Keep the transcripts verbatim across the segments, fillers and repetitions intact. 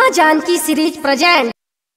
माँ Janaki series present.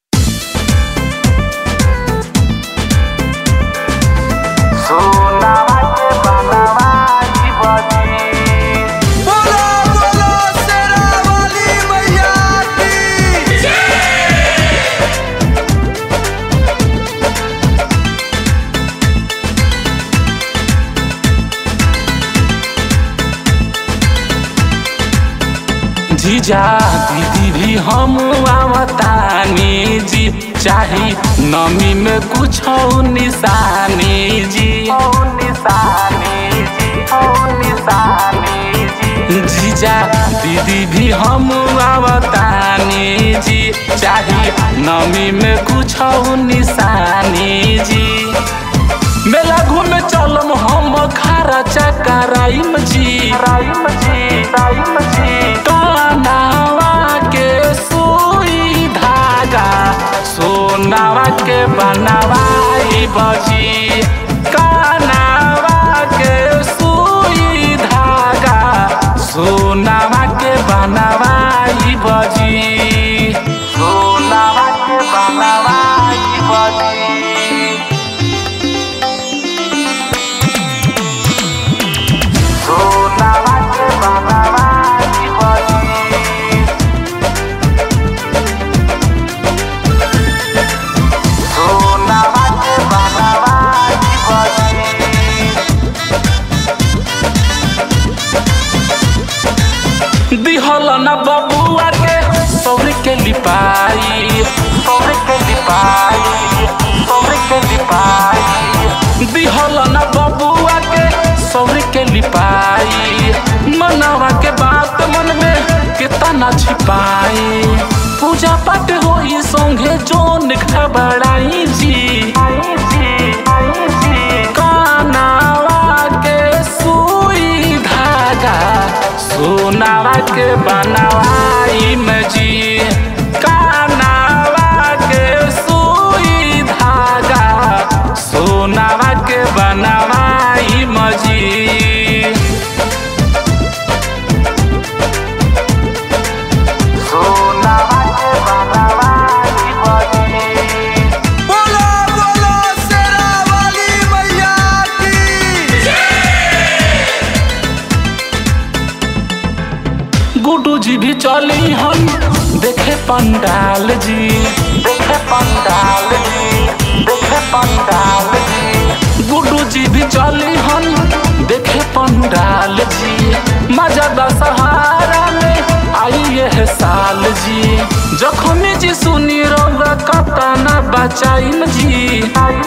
जीजा दीदी भी हम आवतानी जी, चाही नमी में कुछ निशानी जी। निशानी जी, निशानी जी। जीजा दीदी भी हम आवतानी जी, चाही नमी में कुछ निशानी जी। मेला घूमे चलम हम खारा चकराइम जी। राइम जी, राइम जी। कानावा के सुई धागा सोनावा के बनवाई बजी। कानावा के सुई धागा सोनावा के बनवाई बजी। सोनावा के बनवाई बजी। दिहल न बबुआ के सौर के लिपाई, सौर के लिपाई, सौर के लिपाई। दिहल न बबुआ के सौर के लिपाई, मनवा के बात मन में कितना छिपाई। पूजा पाठ होई संगे जोन घबराई जी। कानावा के सुई धागा सोनावा के बनवाई में जी। कानावा के सुई धागा सोनावा के बनवाई में जी। सोनावा के बनवाई में जी। बोलो बोलो शेरा वाली मैया की। गुड्डू जी भी चली हम देखे पंडाल जी। देखे पंडाल जी, देखे पंडाल जी। गुड्डू जी भी चली हम देखे पंडाल जी। मजा दशहरा में आई ये साल जी। जखमी जी सुनी रौआ कतना बचाइम जी।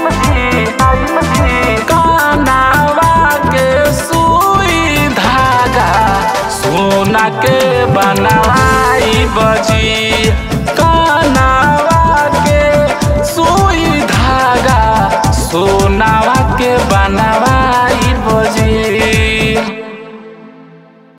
कानावा के सुई धागा सोना के बनवाई बजी।